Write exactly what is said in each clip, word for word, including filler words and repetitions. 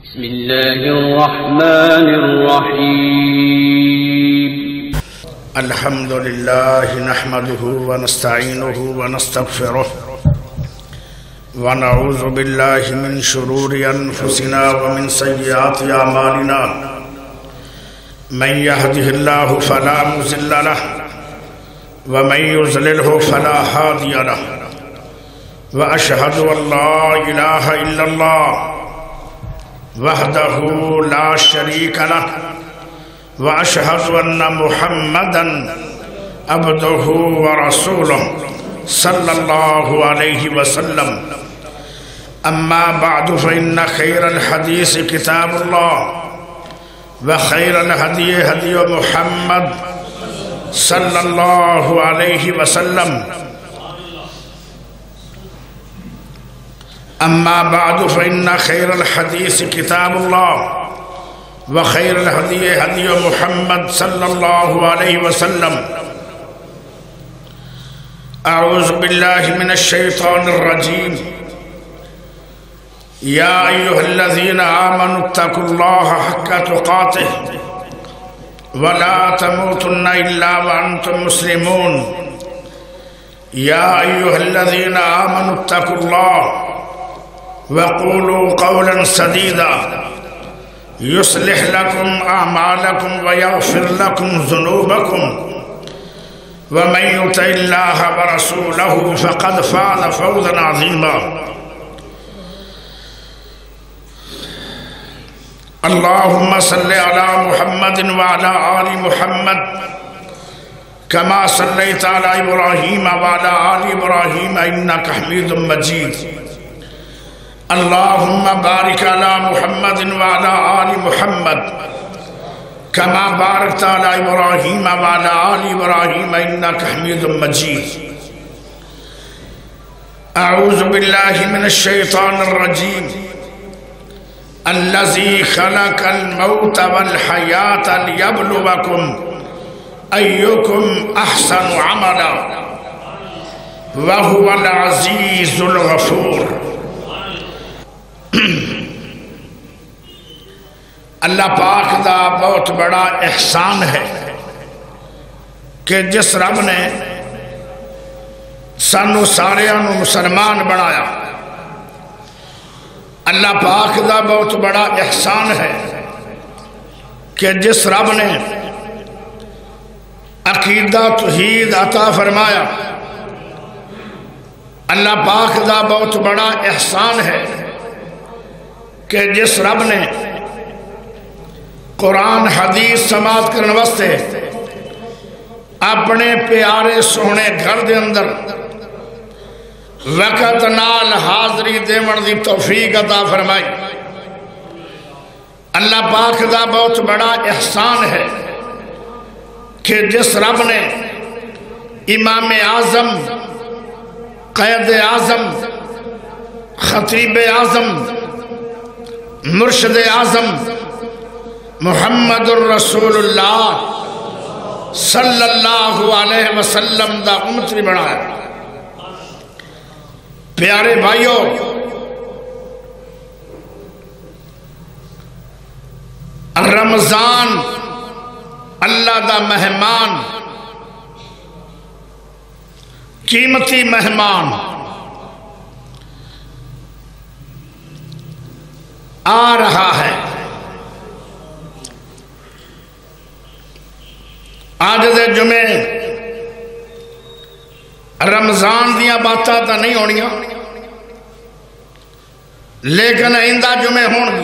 بسم الله الرحمن الرحيم الحمد لله نحمده ونستعينه ونستغفره ونعوذ بالله من شرور أنفسنا ومن سيئات أعمالنا من يهده الله فلا مضل له ومن يضلله فلا هادي له وأشهد أن لا إله إلا الله وحده لا شريك له وأشهد أن محمدا عبده ورسوله صلى الله عليه وسلم أما بعد فإن خير الحديث كتاب الله وخير الهدي هدي محمد صلى الله عليه وسلم أما بعد فإن خير الحديث كتاب الله وخير الهدي هدي محمد صلى الله عليه وسلم أعوذ بالله من الشيطان الرجيم يا أيها الذين آمنوا اتقوا الله حق تقاته ولا تموتن إلا وأنتم مسلمون يا أيها الذين آمنوا اتقوا الله وقولوا قولا سديدا يصلح لكم أعمالكم ويغفر لكم ذنوبكم ومن يطع الله ورسوله فقد فاز فوزا عظيما اللهم صل على محمد وعلى آل محمد كما صليت على إبراهيم وعلى آل إبراهيم إنك حميد مجيد اللهم بارك على محمد وعلى آل محمد كما باركت على إبراهيم وعلى آل إبراهيم إنك حميد مجيد أعوذ بالله من الشيطان الرجيم الذي خلق الموت والحياة ليبلوكم أيكم أحسن عملا وهو العزيز الغفور اللہ پاک دا بہت بڑا احسان ہے کہ جس رب نے سانو ساریانو مسلمان بنایا اللہ پاک دا بہت بڑا احسان ہے کہ جس رب نے عقیدہ توحید عطا فرمایا اللہ پاک دا بہت بڑا احسان ہے کہ جس رب نے قرآن حدیث سماعت کرنے واسطے اپنے پیارے سونے گھر دے اندر وقت نال حاضری دیون دی توفیق عطا فرمائی اللہ پاک دا بہت بڑا احسان ہے کہ جس رب نے امام اعظم قائد اعظم خطیب اعظم مرشد اعظم محمد الرسول اللہ صلی اللہ علیہ وسلم دا امتی بنایا پیارے بھائیو رمضان اللہ دا مہمان قیمتی مہمان آ رہا ہے آج دے جمعے رمضان دیاں باتاں تا نہیں ہونیاں لیکن آئندہ جمعے ہون گی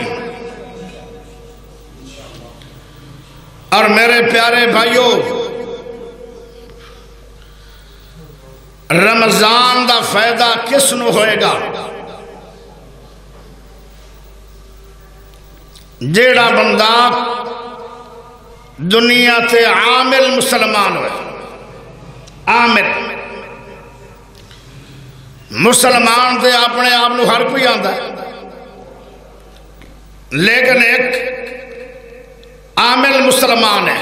اور میرے پیارے بھائیو رمضان دا فائدہ کس نو ہوئے گا جیڑا بندہ دنیا تے عامل مسلمان ہوئے عامل مسلمان تے اپنے آپ نو ہر کوئی آندا ہے لیکن ایک عامل مسلمان ہے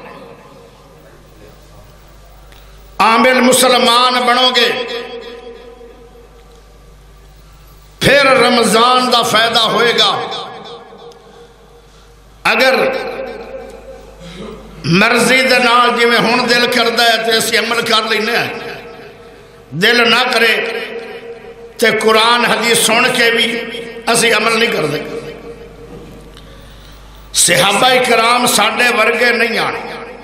عامل مسلمان بنو گے پھر رمضان دا فائدہ ہوئے گا مرضی دے نال جویں ہن دل کردا ہے تے اسی عمل کر لینے ہیں، دل نہ کرے تے قرآن حدیث سن کے بھی اسی عمل نہیں کرتے۔ صحابہ کرام ساڈے ورگے نہیں آنے،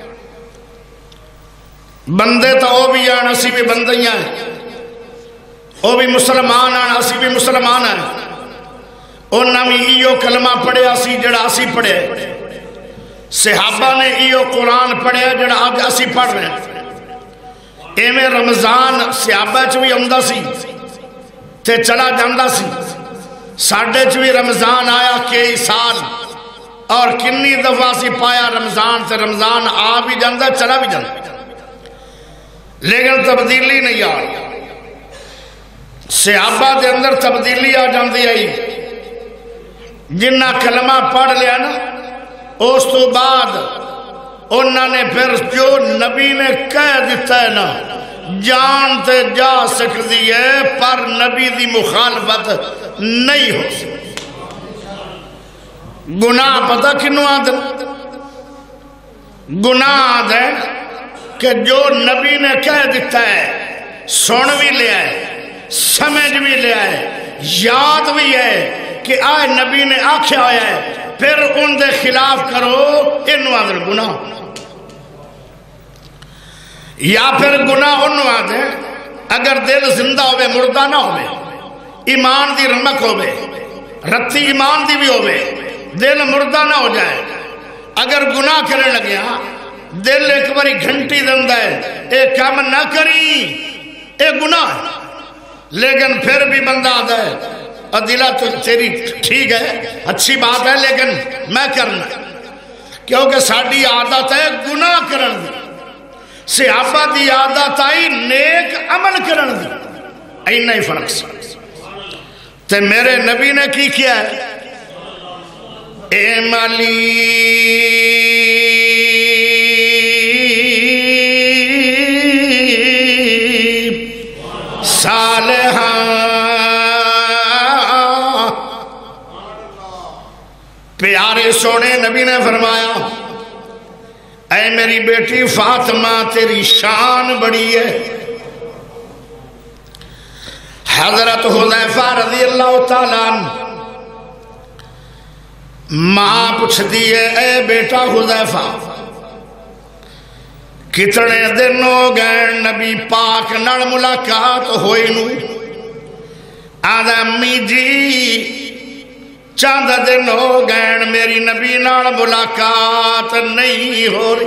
بندے تو وہ بھی آن، اسی بھی بندے ہی ہیں، وہ بھی مسلمان آن، اسی بھی مسلمان ہیں، انہاں بھی ایو کلمہ پڑھیا سی جڑا اسی پڑھے، صحابہ نے ایو قرآن پڑھیا جڑا آج اسی پڑھ رہے ہیں۔ ایویں رمضان صحابہ چ بھی آندا سی تے چلا جاندا سی، ساڈے چ بھی رمضان آیا کئی سال اور کنی دفعہ سی پایا رمضان تے رمضان آ بھی جاندا چلا بھی جاندا، لیکن تبدیلی نہیں آئی۔ صحابہ دے اندر تبدیلی آ جاندی آئی، جنہ کلمہ پڑھ لیا نا اس تو بعد انہوں نے پھر جو نبی نے کہہ دیتا ہے نا جان تے جا سکتی ہے پر نبی دی مخالفت نہیں ہو سکتی۔ گناہ پتہ کنوں آدھن؟ گناہ آدھن کہ جو نبی نے کہہ دیتا ہے سن بھی لیا ہے، سمجھ بھی لیا ہے، یاد بھی ہے کہ آئے نبی نے آکھیا ہوا ہے، پھر ان دے خلاف کرو، انہوں آدھن گناہ۔ یا پھر گناہ انہوں آدھن اگر دل زندہ ہوئے مردہ نہ ہوئے، ایمان دی رمک ہوئے، رتی ایمان دی بھی ہوئے، دل مردہ نہ ہو جائے، اگر گناہ کرنے لگیا دل ایک باری گھنٹی دندہ ہے اے کام نہ کری اے گناہ ہے، لیکن پھر بھی بندہ آدھا ہے دلہ تو تیری ٹھیک ہے اچھی بات ہے لیکن میں کرنا، کیونکہ ساڑی عادت ہے گناہ کرن دی، صحابہ دی عادت آئی نیک عمل کرن دی، اینا ہی فرق سی۔ تے میرے نبی نے کی کیا ہے اے مالی صالحاں، پیارے سونے نبی نے فرمایا اے میری بیٹی فاطمہ تیری شان بڑی ہے۔ حضرت حذیفہ رضی اللہ تعالیٰ عنہ ماں پوچھ دیئے اے بیٹا حذیفہ کتنے دن ہو گئے نبی پاک نال ملاقات ہوئی نو؟ آدھا امی جی چاند دن ہو گئے میری نبی نال ملاقات نہیں ہو رہی۔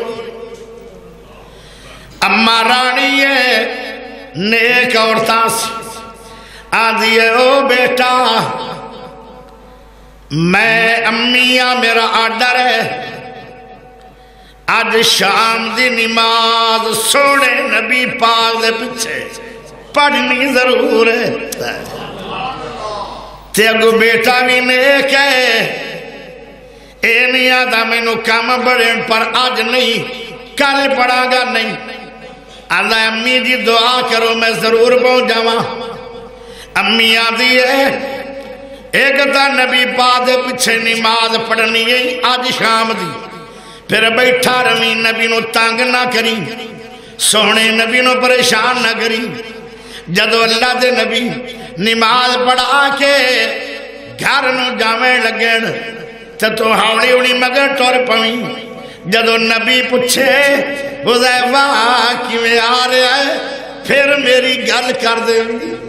اما رانی ہے نیک عورتاں سی، آدھی ہے او بیٹا میں امیاں میرا آڈر ہے آج شام دی نماز سونے نبی پاک دے پیچھے پڑھنی ضرور ہے، تے اگو بیٹا بھی نیک ہے اے نہیں آدھا میں نو کام بڑھیں پر آج نہیں کل پڑھا گا نہیں۔ آدھا امی جی دعا کرو میں ضرور پہنچ جاواں۔ امی آدھی ہے ایک تا نبی پاک دے پیچھے نماز پڑھنی ہے آج شام دی، پھر بیٹھا روی نبی نو تانگ نہ کری، سونے نبی نو پریشان نہ کری۔ جدو اللہ دے نبی نماز پڑھا کے گھر نو جاویں لگن تے تو ہاوڑی اڑی مگر ٹور پویں۔ جدو نبی پوچھے حذیفہ کیویں آ رہا ہے پھر میری گل کر دے۔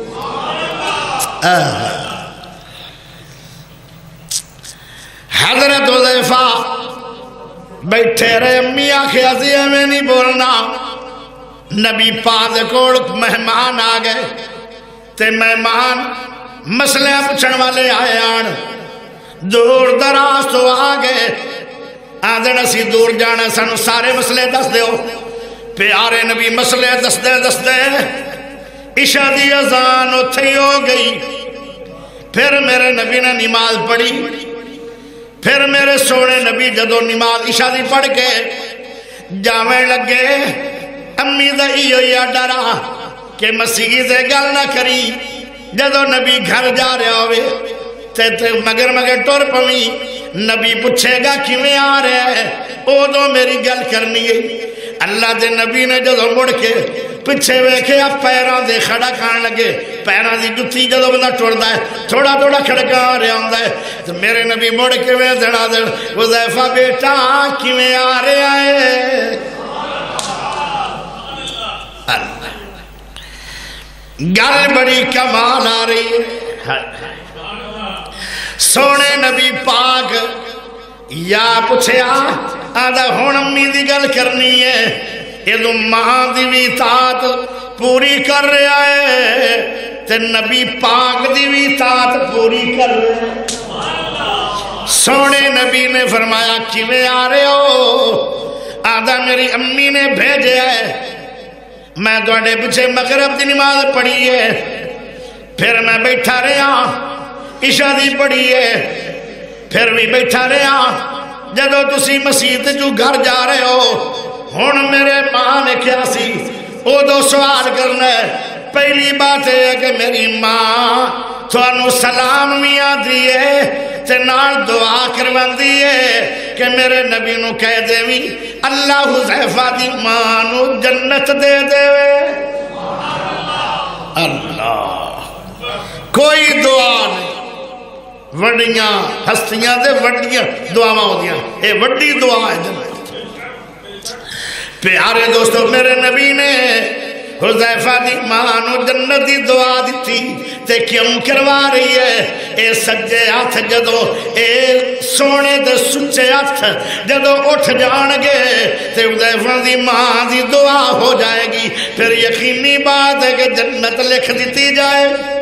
حضرت حذیفہ بیٹھے رہے، امی آنکھیں ہزی ہمیں نہیں بولنا۔ نبی پاک کوڑ مہمان آ گئے تے مہمان مسئلے پوچھن والے آئے آن، دور دراز تو آ گئے، آدھن اسی دور جانا سانو سارے مسئلے دس دیو۔ پیارے نبی مسئلے دس دے دس دے عشاء دی اذان اتھی ہو گئی، پھر میرے نبی نے نماز پڑھی، پھر میرے سونے نبی جدو نماز عشاء دی پڑھ کے جاویں لگے، امی دا ایو یا ڈرا کہ مسیح دے گل نہ کری، جدو نبی گھر جا رہا ہوئے تے تے مگر مگر ٹور پویں، نبی پوچھے گا کیویں آ رہا ہے ادو میری گل کرنی ہے اللہ دے نبی نے جدو مڑ کے پیچھے ویکھیا پیراں دے کھڑا کھان لگے پیراں دی جُتی جدو بندہ ٹردا ہے تھوڑا تھوڑا کھڑکا آ رہا ہوندا ہے تو میرے نبی مڑ کے وے دڑا دڑ حذیفہ بیٹا کیویں آ رہا ہے اللہ گل بڑی کمال آ رہی ہے سونے نبی پاک یا پوچھیا آدھا ہون امی دی گل کرنی ہے یہ ماں دی بھی اطاعت پوری کر رہا ہے تے نبی پاک دی بھی اطاعت پوری کر رہا ہے سونے نبی نے فرمایا کیویں آ رہے ہو آدھا میری امی نے بھیجا ہے میں تواڈے پیچھے مغرب دی نماز پڑھی ہے پھر میں بیٹھا رہا عشاء دی پڑھی ہے پھر بھی بیٹھا رہا جدو تسی مسجد جو گھر جا رہے ہو ہن میرے ماں نے کیا سی او دو سوال کرنا ہے پہلی بات ہے کہ میری ماں تھانو سلام میاں دیئے تے نال دعا کرواندی ہے کہ میرے نبی نو کہہ دیویں اللہ حذیفہ دی ماں نو جنت دے دے اللہ کوئی دعا نہیں وڈیاں ہستیاں دے وڈیاں دعاواں ہوندیاں اے وڈی دعا ہے جنت پیارے دوستو میرے نبی نے حذیفہ دی ماں نو جنت دی دعا دیتی تے کیوں کروا رہی ہے اے سجے ہاتھ جدو اے سونے دے سچے ہاتھ جدو اٹھ جان گے تے حذیفہ دی ماں دی دعا ہو جائے گی پھر یقینی بات ہے کہ جنت لکھ دیتی جائے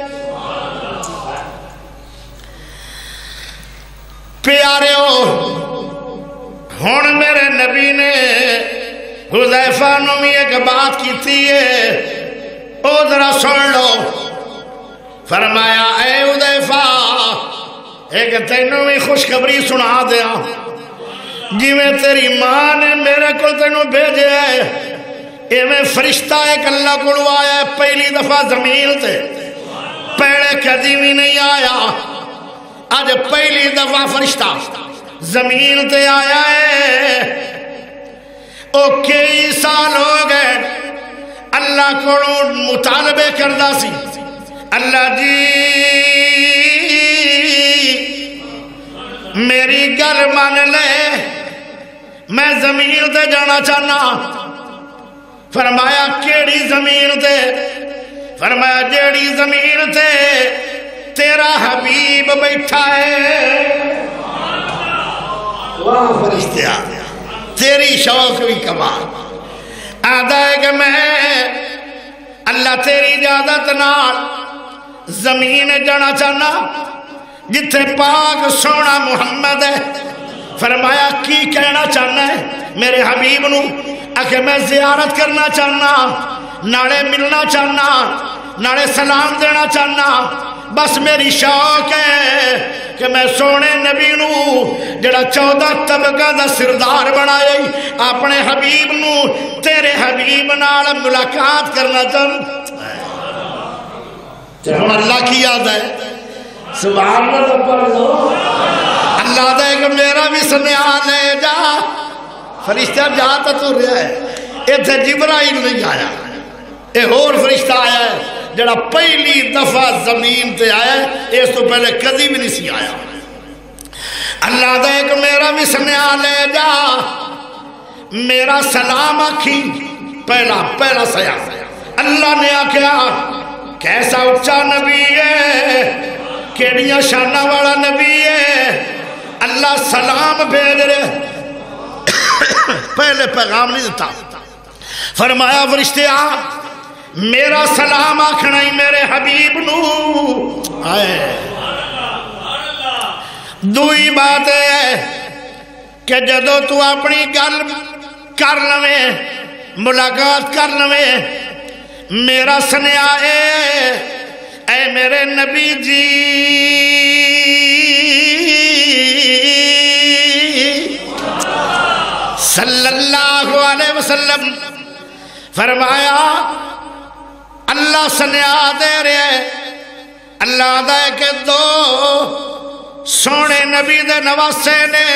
پیارے ہو ہون میرے نبی نے حذیفہ نو بھی ایک بات کیتی ہے او ذرا سن لو فرمایا اے حذیفہ ایک تینوں بھی خوشخبری سنا دیا جی میں تیری ماں نے میرے کو تینوں بھیجے ہے اے میں فرشتہ ایک اللہ کو آیا ہے پہلی دفعہ زمین تے پہلے کدی بھی نہیں آیا آج پہلی دفعہ فرشتہ زمین تے آیا ہے او کئی سال ہو گئے اللہ کو مطالبے کردہ سی اللہ جی میری گل مان لے میں زمین تے جانا چاہنا فرمایا کیڑی زمین تے فرمایا جیڑی زمین تے تیرا حبیب بیٹھا ہے واہ فرشتے آ تیری شوق بھی کمال آدھا ہے کہ میں اللہ تیری اجازت نال زمین جانا چاہنا جتھے پاک سونا محمد ہے فرمایا کی کہنا چاہنا ہے میرے حبیب نو کہ میں زیارت کرنا چاہنا ناڑے ملنا چاہنا ناڑے سلام دینا چاہنا بس میری شوق ہے کہ میں سونے نبی نو جڑا چودہ طبقہ دا سردار بنائے اپنے حبیب نو تیرے حبیب نال ملاقات کرنا چاہتا ہوں اللہ کی یاد ہے سبحان اللہ پڑھ لو اللہ دے کہ میرا بھی سنیان لے جا فرشتہ جاتا تو رہا ہے ایتھے جبرائیل نہیں آیا اے اور فرشتہ آیا ہے جڑا پہلی دفعہ زمین تے آیا ہے اس تو پہلے کدی بھی نہیں سی آیا اللہ دے کہ میرا بھی سنیان لے جا میرا سلام آکھی پہلا پہلا سیاح اللہ نے آکھیا کیسا اچھا نبی ہے کیڑیاں شانہ والا نبی ہے اللہ سلام بھیج رہے پہلے پیغام نہیں دیتا فرمایا فرشتے آ میرا سلام آکھنا ہی میرے حبیب نو آئے دوئی بات ہے کہ جدو تو اپنی گل کر لوے ملاقات کر لوے میرا سنیا اے اے میرے نبی جی صلی اللہ علیہ وسلم فرمایا اللہ سنیا دے رہے اللہ دے کہ دو سونے نبی دے نواسے نے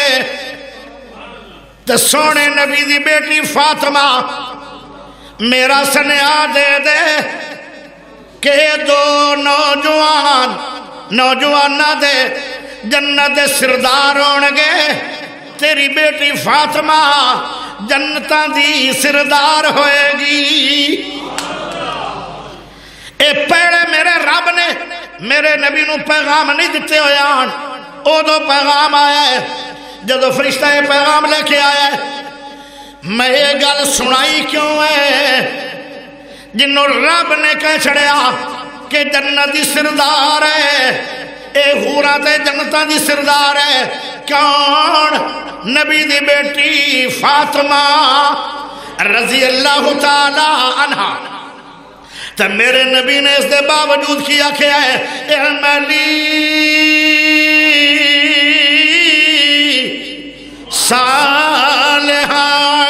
تے سونے نبی دی بیٹی فاطمہ میرا سنیا دے دے کہ دو نوجوان نوجوانہ دے جنت دے سردار ہونگے تیری بیٹی فاطمہ جنتاں دی سردار ہوئے گی اے پہلے میرے رب نے میرے نبی نو پیغام نہیں دیتے ہوئے آن او دو پیغام آیا ہے جدو فرشتہ یہ پیغام لے کے آیا ہے میں یہ گل سنائی کیوں ہے جنہوں رب نے کہہ چھڑیا کہ جنت دی سردار ہے اے حورا تے جنتاں دی سردار ہے کون نبی دی بیٹی فاطمہ رضی اللہ تعالی عنہ تو میرے نبی نے اس دے باوجود کیا کیا ہے اعملی صالحہ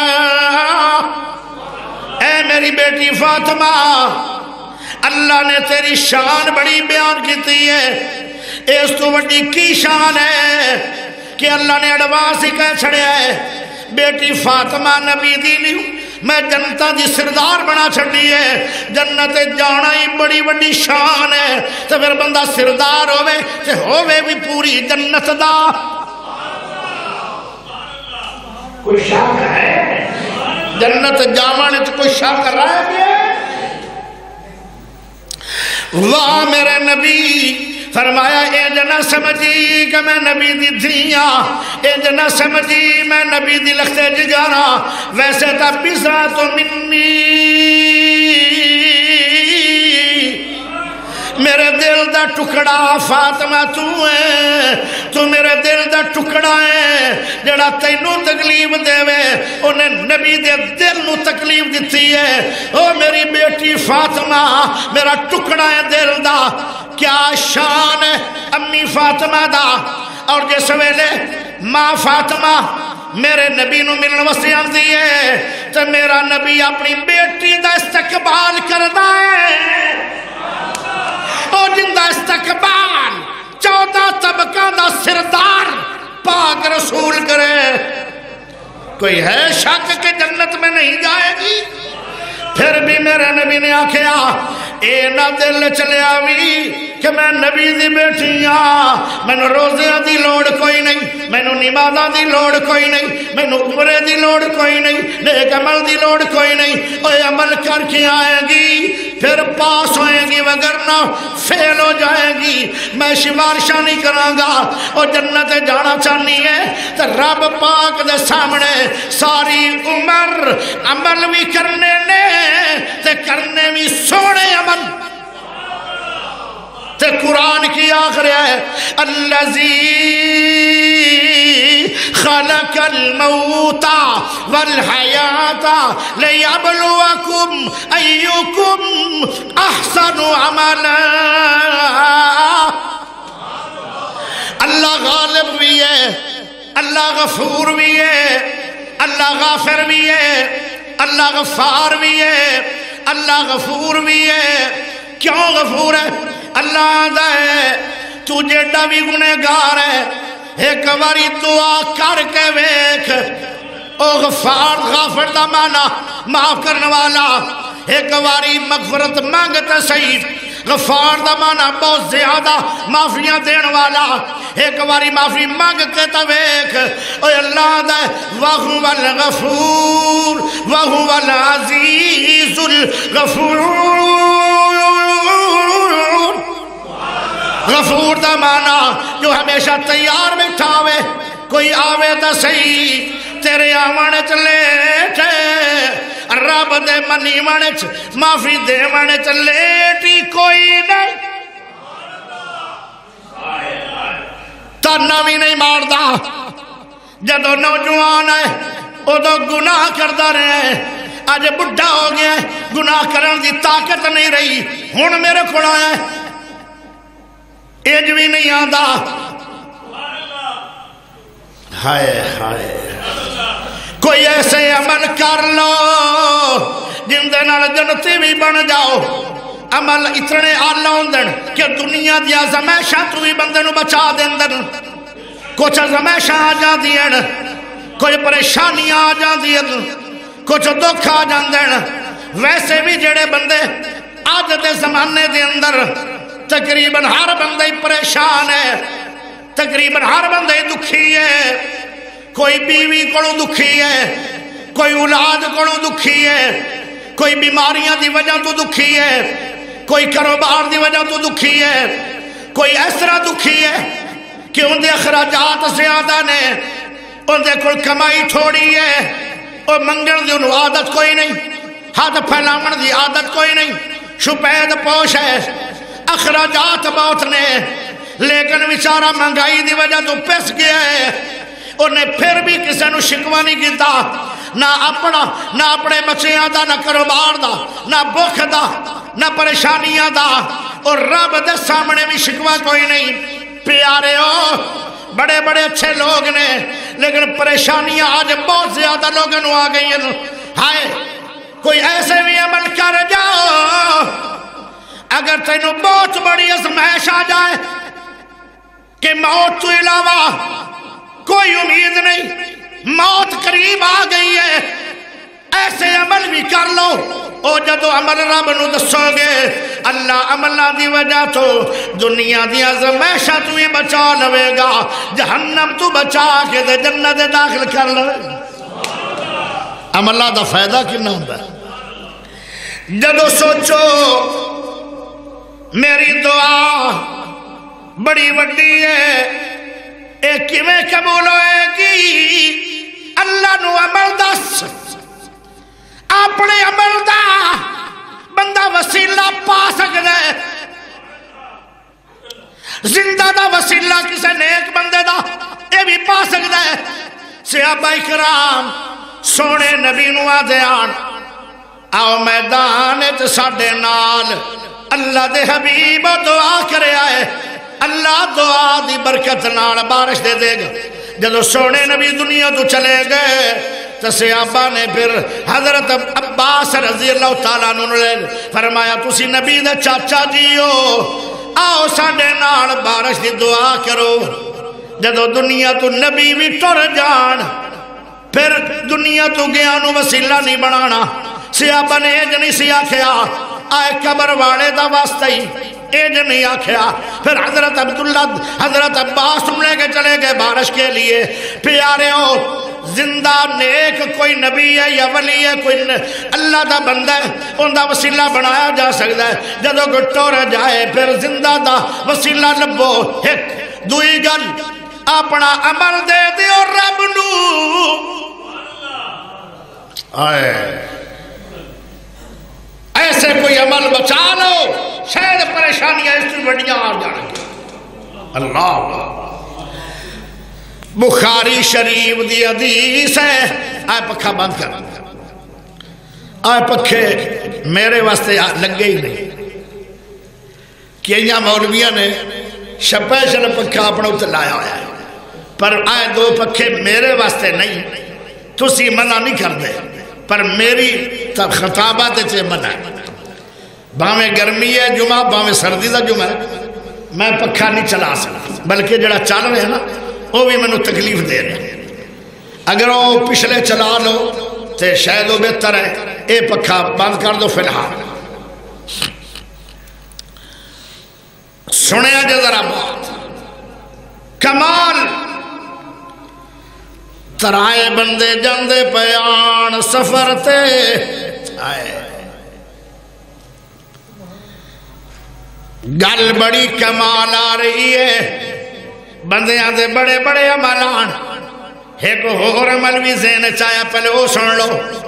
اے میری بیٹی فاطمہ اللہ نے تیری شان بڑی بیان کیتی ہے اس تو بڑی کی شان ہے کہ اللہ نے اڈوانس ہی کہہ چھڑیا ہے بیٹی فاطمہ نبی دی نہیں میں جنتاں دی سردار بنا چھڑی ہے جنت جانا ہی بڑی بڑی شان ہے تو پھر بندہ سردار ہوئے تو ہوئے بھی پوری جنت دا کوئی شاک ہے جنت جاوانے تو کوئی شاک کر رہا ہے واہ میرے نبی فرمایا اے جنہ سمجھی کہ میں نبی دی دھیاں اے جنہ سمجھی میں نبی دی لختے جگانا ویسے تا بزا تو منی میرے دل دا ٹکڑا فاطمہ تو ہے تو میرے دل دا ٹکڑا ہے جڑا تینوں تکلیف دے وے انہیں نبی دے دل نو تکلیف دیتی ہے او میری بیٹی فاطمہ میرا ٹکڑا ہے دل دا کیا شان ہے امی فاطمہ دا اور جس ویلے ماں فاطمہ میرے نبی نو ملن واسطے آندی ہے تو میرا نبی اپنی بیٹی دا استقبال کردا ہے او جندہ استقبال چودہ طبقہ دا سردار پاک رسول کرے کوئی ہے شک کہ جنت میں نہیں جائے گی پھر بھی میرے نبی نے آکھیا اے نہ دل چلے آوی کہ میں نبی دی بیٹی ہاں میں نو روزیاں دی لوڑ کوئی نہیں میں نو نمازاں دی لوڑ کوئی نہیں میں نو عمرے دی لوڑ کوئی نہیں نیک عمل دی لوڑ کوئی نہیں اوے عمل کر کے آئے گی پھر پاس ہوئے گی وگرنہ فیل ہو جائے گی میں شمارشہ نہیں کروں گا اور جنت جانا چاہنی ہے تو رب پاک دے سامنے ساری عمر عمل بھی کرنے نے تے کرنے بھی سونے عمل تے قرآن کی آخر ہے الذی خلق الموت والحیات لیبلوکم ایکم احسن عملا اللہ غالب بھی ہے اللہ غفور بھی ہے اللہ غافر بھی ہے اللہ غفار بھی ہے اللہ غفور بھی ہے کیوں غفور ہے اللہ دا ہے تو جیڑا بھی گنہگار ہے ایک باری دعا کر کے ویکھ او غفار غافر دا مانا معاف کرنے والا ایک باری مغفرت مانگتا صحیح غفار دا مانا بہت زیادہ معافیاں دین والا ایک باری معافی مانگ کے تویک اوہ اللہ دا وَهُوَ الْغَفُورُ وَهُوَ الْعَزِيزُ الْغَفُورُ غفور دا مانا جو ہمیشہ تیار بیٹھا ہوئے کوئی آوے دا صحیح تیرے آوانے چلے رب دے منی وانے چ معافی دے وانے چ لیٹی کوئی نہیں تانا بھی نہیں ماردا جدو نوجوان ہے ادو گناہ کردہ رہے آج بڑھا ہو گیا گناہ کرن دی طاقت نہیں رہی ہن میرے کھڑا ہے ایج بھی نہیں آندا ہائے ہائے کوئی ایسے عمل کر لو جن دے نال جنتی بھی بن جاؤ عمل اتنے آلہ ہوندن کہ دنیا دیا زمیشہ تو بھی بندے نو بچا دیندن کچھ ازمائشاں آ جاندیاں کچھ پریشانیاں آ جاندیاں کچھ دکھ آ جاندے ویسے بھی جڑے بندے آج دے زمانے دے اندر تقریباً ہر بندے پریشان ہے تقریباً ہر بندے دکھی ہے کوئی بیوی کولوں دکھی ہے کوئی اولاد کولوں دکھی ہے کوئی بیماریاں دی وجہ تو دکھی ہے کوئی کاروبار دی وجہ تو دکھی ہے کوئی اس طرح دکھی ہے کہ ان دے اخراجات زیادہ نے ان دے کل کمائی تھوڑی ہے اور منگل دی انہوں عادت کوئی نہیں ہاتھ پھیلاون دی عادت کوئی نہیں شپید پوش ہے اخراجات بہت نے لیکن بیچارہ مہنگائی دی وجہ تو پس گیا ہے انہیں پھر بھی کسی نو شکوا نہیں کیتا نہ اپنا نہ اپنے بچیاں دا نہ کاروبار دا نہ بھوک دا نہ پریشانیاں دا اور رب دے سامنے بھی شکوا کوئی نہیں پیارے ہو بڑے بڑے اچھے لوگ نے لیکن پریشانیاں آج بہت زیادہ لوگوں نو آ گئی ہیں ہائے کوئی ایسے بھی عمل کر جاؤ اگر تینوں بہت بڑی ازمائش آ جائے کہ موت تو علاوہ کوئی امید نہیں موت قریب آ گئی ہے ایسے عمل بھی کر لو او جدو عمل رب نو دسو گے اللہ عملہ دی وجہ تو دنیا دی ازمائشہ تو ہی بچا لوے گا جہنم تو بچا کے دے جنت داخل کر لوے عملہ دا فائدہ کنا ہوتا ہے جدو سوچو میری دعا بڑی وڈی ہے ایک کیویں قبول ہوئے گی اللہ نو عمل دس اپنے عمل دا بندہ وسیلہ پا سکتا ہے زندہ دا وسیلہ کسے نیک بندے دا یہ بھی پا سکتا ہے صحابہ کرام سونے نبی نو آدھیان آؤ میدان تے ساڑے نال اللہ دے حبیب دعا کرے آئے اللہ دعا دی برکت نال بارش دے دے گا جدو سونے نبی دنیا تو چلے گئے تو صحابہ نے پھر حضرت عباس رضی اللہ تعالیٰ عنہ نے فرمایا تسی نبی دے چاچا جیو آؤ ساڑے نال بارش دی دعا کرو جدو دنیا تو نبی بھی ٹر جان پھر دنیا تو گیا نو وسیلہ نہیں بنانا صحابہ نے ایج نہیں سی آکھیا آئے قبر والے دا واسطہ ہی ایج نہیں آکھیا پھر حضرت عبداللہ حضرت عباس تم لے کے چلے گئے بارش کے لیے پیارے ہو زندہ نیک کوئی نبی ہے یا ولی ہے کوئی اللہ دا بندہ ہے ان دا وسیلہ بنایا جا سکتا ہے جدو گھٹو رہ جائے پھر زندہ دا وسیلہ لبو ایک دوئی گل اپنا عمل دے دے اور رب نو آئے ایسے کوئی عمل بچا لو شاید پریشانیاں اس کی بڑیاں آ جائیں اللہ بخاری شریف دی حدیث ہے آئے پکھا بند کر آئے پکھے میرے واسطے لگے ہی نہیں کہ یہاں مولویاں نے شپیشل پکھا اپنا اتر لایا ہویا ہے پر آئے دو پکھے میرے واسطے نہیں تسی منع نہیں کر دے پر میری خطابات چے منع ہے باہمیں گرمی ہے جمعہ باہمیں سردی دا جمعہ ہے میں پکھا نہیں چلا سکتا بلکہ جڑا چل رہے ہیں نا وہ بھی میں تکلیف دے رہے ہیں اگر وہ پچھلے چلا لو تو شاید وہ بہتر ہے اے پکھا بند کر دو فی الحال سنیا جے ذرا بات کمال ترائے بندے جاندے پیان سفر تے آئے گل بڑی کمال آ رہی ہے بندے آدھے بڑے بڑے عملان ایک اور عمل بھی ذہن چاہیا پہلے وہ سن لو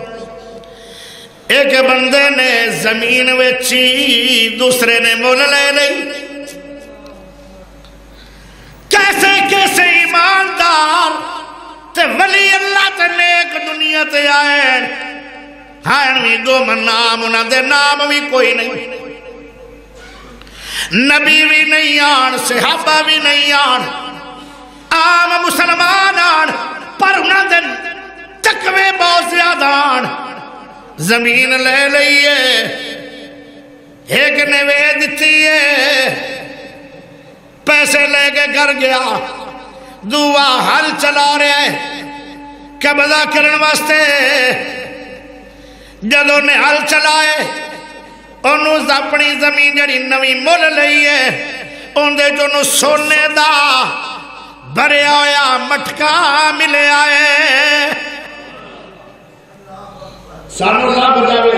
ایک بندے نے زمین ویچی دوسرے نے مول لے لئی کیسے کیسے ایماندار تے ولی اللہ تے نیک دنیا تے آئے ہائن بھی دو من نام انہاں دے نام بھی کوئی نہیں نبی بھی نہیں آن صحابہ بھی نہیں آن عام مسلمان آن پر انہاں دے تقوی بہت زیادہ آن زمین لے لئیے ایک نے وے دیتی ہے پیسے لے کے گھر گیا دعا ہل چلا رہا ہے قبضہ کرن واسطے جدوں نے ہل چلائے انہوں اپنی زمین جڑی نوی مل لئی ہے اندے جو نو سونے دا بھریا ہویا مٹکا ملے آئے سانو لب جاوے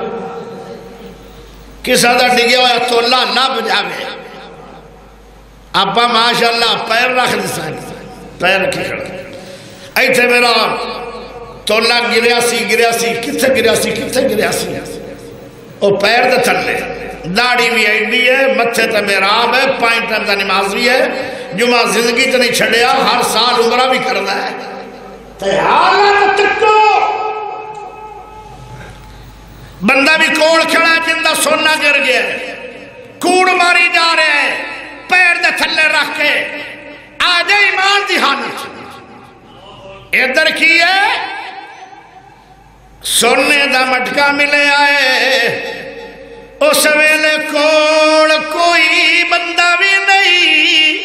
کسا دا ڈگیا ہویا تولا لب جاوے ابا ماشاءاللہ پیر رکھ دی سانی پیر کی کھڑا ایتھے میرا تولا گریا سی گریا سی کتھے گریا سی کتھے گریا سی او پیر دے تھلے داڑھی بھی ایڈی ہے متھے تے میراب ہے پائن ٹائم دا نماز بھی ہے جمعہ زندگی تے نہیں چھڑیا ہر سال عمرہ بھی کرنا ہے تے حالت تکو بندہ بھی کوڑ کھڑا ہے جندہ سونا گر گیا ہے کوڑ ماری جا رہے ہیں پیر دے تھلے رکھ کے آجے ایمان دی حالت ادھر کی ہے سونے دا مٹکا ملے آئے اس ویلے کوڑ کوئی بندہ بھی نہیں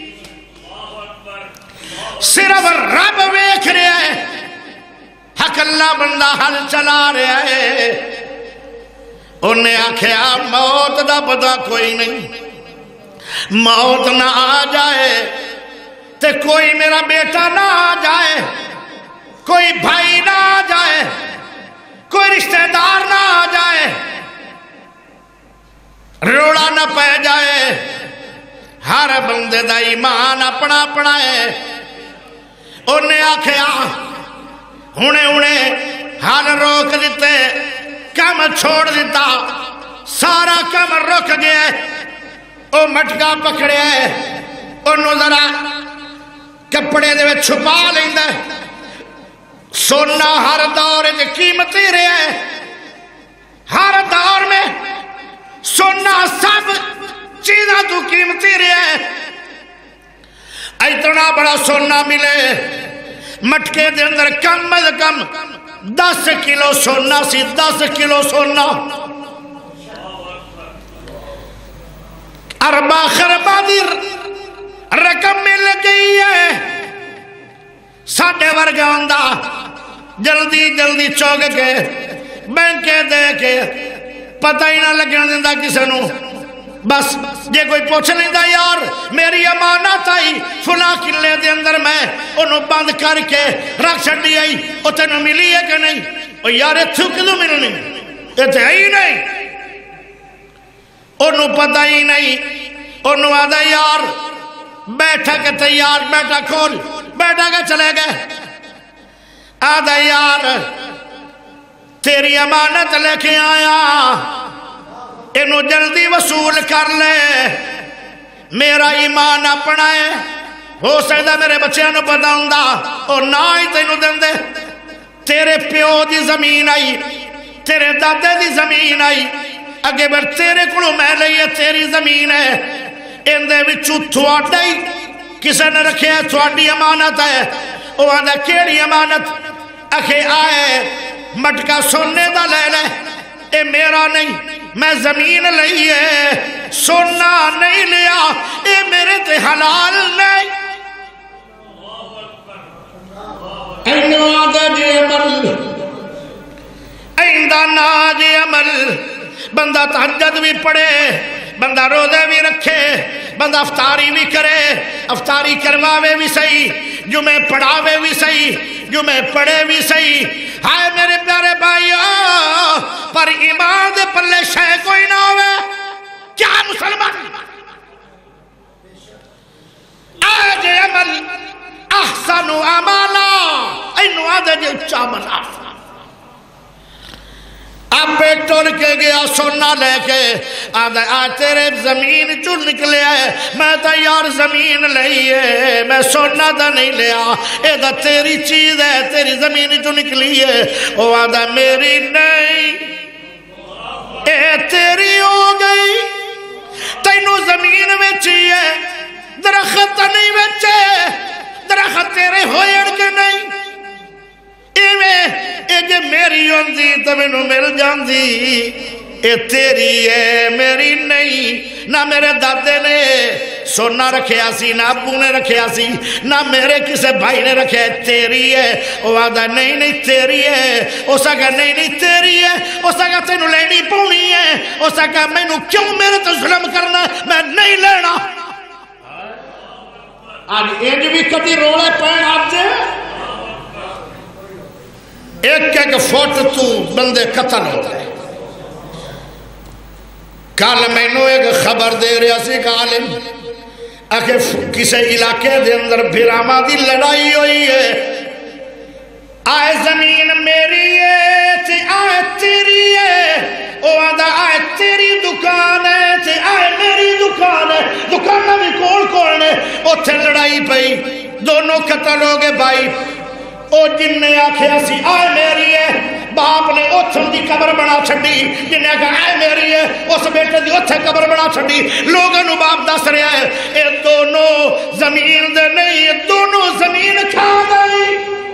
صرف رب ویکھ رہا ہے حق اللہ بندہ حل چلا رہا ہے انہیں آکھیا موت دا پتہ کوئی نہیں موت نہ آ جائے تے کوئی میرا بیٹا نہ آ جائے کوئی بھائی نہ آ جائے کوئی رشتہ دار نہ آ جائے روڑا نہ پہ جائے ہر بندے دا ایمان اپنا اپنا ہے انہیں آکھیا ہونے ہونے حال روک دیتے کم چھوڑ دیتا سارا کم رک گیا او مٹکا پکڑے انہوں ذرا کپڑے دے میں چھپا لیندہ سونا ہر دور دے قیمتی رہے ہر دور میں سونا سب چیزاں تو قیمتی رہے اتنا بڑا سونا ملے مٹکے دے اندر کم از کم دس کلو سونا سی دس کلو سونا اربا خربا دی رقم مل گئی ہے ساڑھے ورگا ہوندہ جلدی جلدی چوک کے بینکے دے کے پتہ ہی نہ لگنا دیندہ کسے نو بس جے کوئی پوچھ لیندہ یار میری امانت آئی فلاں قلعے دے اندر میں انہوں بند کر کے رکھ چھڑی آئی او تینوں ملی ہے کہ نہیں او یار اتھو کدو ملنی اتھے ہی نہیں انہوں پتہ ہی نہیں انہوں آدھا یار بیٹھا کے تیار بیٹھا کھول بیٹھا کے چلے گئے آدھا یار تیری امانت لے کے آیا انہوں جلدی وصول کر لے میرا ایمان اپنا ہے ہو سکتا میرے بچے نو پتا ہوندا اور نہ ہی تینوں دن دے تیرے پیو دی زمین آئی تیرے دادے دی زمین آئی اگے بر تیرے کلو میں لئیے تیری زمین ہے اندے وچو تھوڑا ہی کسے نے رکھے ہے تھوڑی امانت ہے وہ آدھا کیڑی امانت اکھے آئے مٹکا سونے دا لے لے اے میرا نہیں میں زمین لئیے سونا نہیں لیا اے میرے تے حلال نہیں اینو آدھا جی عمل ایندہ نا جی عمل بندہ تہجد بھی پڑھے بندہ روزے بھی رکھے بندہ افطاری بھی کرے افطاری کرواوے بھی صحیح جمعے پڑھاوے بھی صحیح جمعے پڑھے بھی صحیح ہائے میرے پیارے بھائیو پر ایمان دے پلے شے کوئی نہ ہوئے کیا مسلمان آج عمل احسن عمالا اینو آدھے جے اچھا منا اب پہ ٹول کے گیا سونا لے کے آدھا آج تیرے زمین چو نکلے آئے میں تا یار زمین لئیے میں سونا دا نہیں لیا اے دا تیری چیز ہے تیری زمین چو نکلی ہے وہ آدھا میری نہیں اے تیری ہو گئی تینو زمین میں چیئے درخت نہیں بچے درخت تیرے ہوئے اڑکے نہیں اے جے میری ہوندی تو میں نو مل جاندی اے تیری ہے میری نہیں نہ میرے دادے نے سونا رکھیا سی نہ ابو نے رکھیا سی نہ میرے کسے بھائی نے رکھیا ہے تیری ہے وہ آدھا نہیں نہیں تیری ہے اس آگا نہیں نہیں تیری ہے اس آگا تینو لینی پونی ہے اس آگا میں نو کیوں میرے تو ظلم کرنا میں نہیں لینا آج ایج بھی کدی روڑے پین آپ دے ایک ایک فوٹ تو بندے قتل ہوتا ہے کال میں نو ایک خبر دے رہا سی کالم اکھے کسے علاقے دے اندر بھراما دی لڑائی ہوئی ہے آئے زمین میری ہے تے آئے تیری ہے او آدھا آئے تیری دکان ہے تے آئے میری دکان ہے دکانہ بھی کون کون ہے اتھے لڑائی پئی دونوں قتل ہو گئے بھائی او جن نے آکھیا سی آئے میری ہے باپ نے اتھن دی قبر بنا چھڑی جن نے کہا آئے میری ہے اس بیٹے دی اتھے قبر بنا چھڑی لوگوں نو باپ دس رہا ہے اے دونوں زمین دے نہیں اے دونوں زمین کھا گئی